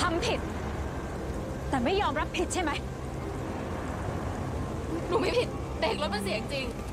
ทำผิดแต่ไม่ยอมรับผิดใช่ไหมหนูไม่ผิดเด็กรถมันเสียจริง